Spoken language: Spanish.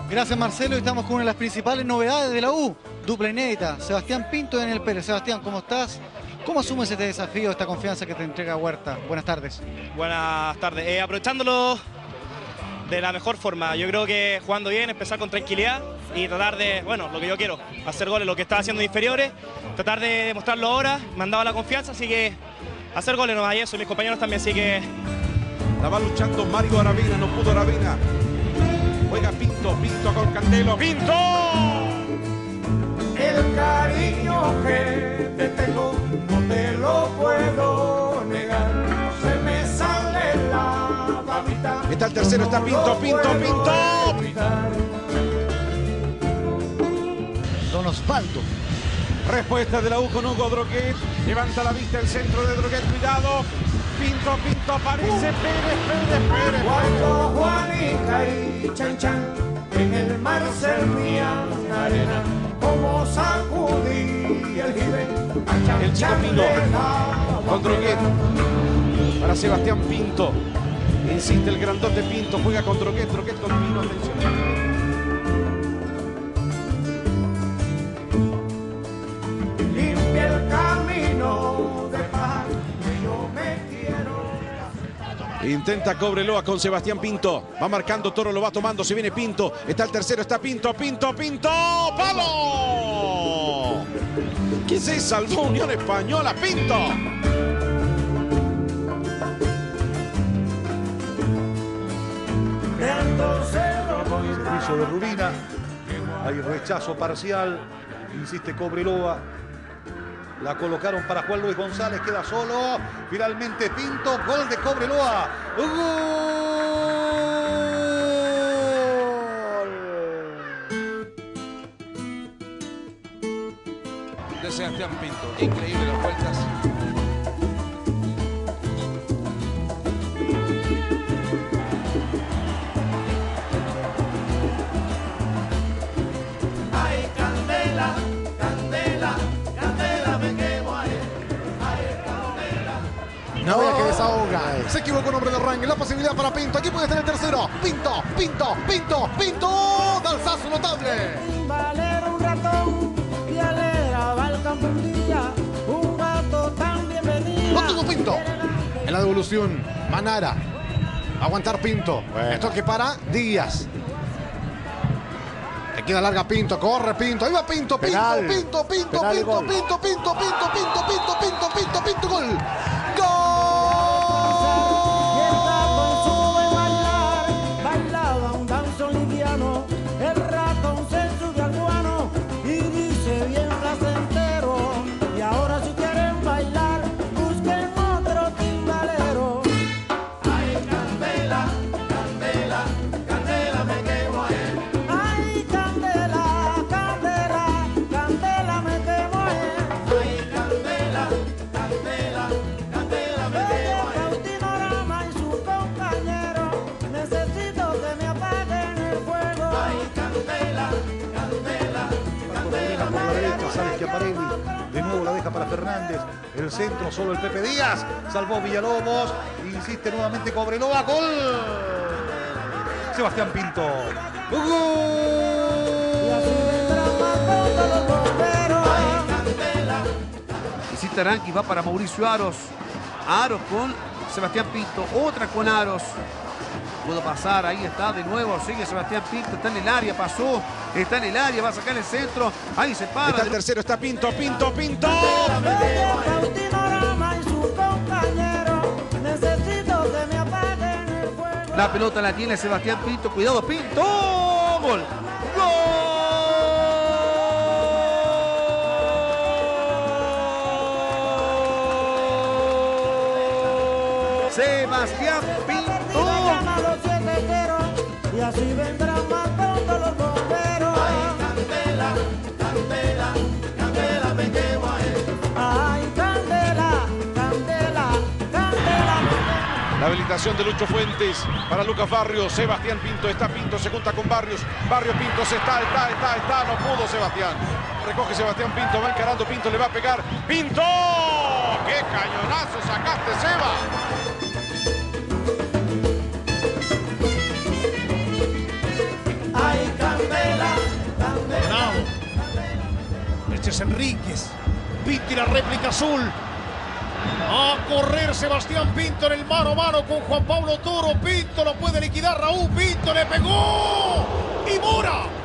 Gracias, Marcelo. Estamos con una de las principales novedades de la U. Dupla inédita. Sebastián Pinto y Daniel Pérez. Sebastián, ¿cómo estás? ¿Cómo asumes este desafío, esta confianza que te entrega Huerta? Buenas tardes. Buenas tardes. Aprovechándolo de la mejor forma. Yo creo que jugando bien, empezar con tranquilidad y tratar de, bueno, lo que yo quiero, hacer goles, lo que estaba haciendo de inferiores, tratar de demostrarlo ahora, me han dado la confianza, así que hacer goles no hay eso, y mis compañeros también, así que... La va luchando Mario Aravena, no pudo Aravena. Juega Pinto, Pinto con Candelo, ¡Pinto! El cariño que te tengo no te lo puedo negar. Se me sale la babita. Está el tercero, está Pinto, Pinto, Pinto. Don Osvaldo. Respuesta de la U con Hugo Droguet. Levanta la vista el centro de Droguet, cuidado. Pinto, Pinto, aparece Pérez. Cuando Juanica y Chan Chan en el mar servían arena, como sacudí el jibe, a Chan El chico Chan Pino le daba con Droguet. Para Sebastián Pinto. Insiste el grandote Pinto, juega con Droguet, Droguet con Pino, atención. limpia el camino de paz que yo me quiero. Intenta Cobreloa con Sebastián Pinto. Va marcando Toro, lo va tomando. Se viene Pinto. Está el tercero, está Pinto, Pinto, Pinto. ¡Palo! ¿Qué se salvó Unión Española? Pinto. Servicio de Rubina. Hay rechazo parcial. Insiste Cobreloa. La colocaron para Juan Luis González. Queda solo. Finalmente Pinto. Gol de Cobreloa. ¡Gol! De Sebastián Pinto. Increíble las vueltas. Ay, candela, candela, candela, me quemo ahí. Ay, candela. Navia que desahoga. Se equivocó un hombre de Rangel. La posibilidad para Pinto. Aquí puede estar el tercero. Pinto, Pinto, Pinto, Pinto. Danzazo notable. Valero un ratón y alegraba el campo un día, un gato tan bienvenido. Lo tuvo Pinto. En la devolución, Manara. Aguantar Pinto. Esto que para Díaz. Le queda larga Pinto, corre Pinto. Ahí va Pinto, Pinto, Penal. Pinto, Pinto, Penal y Pinto, gol. Pinto, Pinto, Pinto, Pinto, Pinto, Pinto, Pinto, Pinto, gol. Y el gato en su ¡Gol! buen bailar bailaba un danzón liviano. El ratón se sube al guano y dice bien placentero. Y ahora si quieren bailar, busquen otro timbalero. Ay, candela, candela, candela, me quemo ahí. Ay, candela, candela, candela, me quemo Ay, candela, candela, candela, me quemo ahí. Faustino Rama y su compañero, necesito que me apaguen el fuego. Ay, candela, candela, candela, Por la derecha sale Schiaparelli. De nuevo la deja para Fernández. El centro solo el Pepe Díaz. Salvó Villalobos. Insiste nuevamente Cobreloa. ¡Gol! Sebastián Pinto. Y así ¡Gol! vendrán más pronto los bomberos. Visita Aranqui, va para Mauricio Aros. Aros con Sebastián Pinto. Otra con Aros. Pudo pasar, ahí está de nuevo. Sigue Sebastián Pinto, está en el área, pasó. Está en el área, va a sacar el centro. Ahí se para. Está el tercero, está Pinto, Pinto, Pinto. Faustino Rama y su compañero, necesito que me apaguen el fuego. La pelota la tiene Sebastián Pinto. Cuidado, Pinto. ¡Gol! ¡Gol! Sebastián Pinto. Llamado 7-0, y así vendrán más pronto los bomberos. candela, candela, candela, me quemo ahí. Ay, candela, candela, candela, me quemo. La habilitación de Lucho Fuentes para Lucas Barrios. Sebastián Pinto, está Pinto, se junta con Barrios. Barrios Pinto, se está, no pudo Sebastián. Recoge Sebastián Pinto, va encarando Pinto, le va a pegar. ¡Pinto! ¡Qué cañonazo sacaste, Seba! Ay, candela. Sánchez Enríquez. Pinto y la réplica azul. A correr Sebastián Pinto en el mano a mano con Juan Pablo Toro. Pinto lo puede liquidar Raúl. Pinto le pegó. Y Mora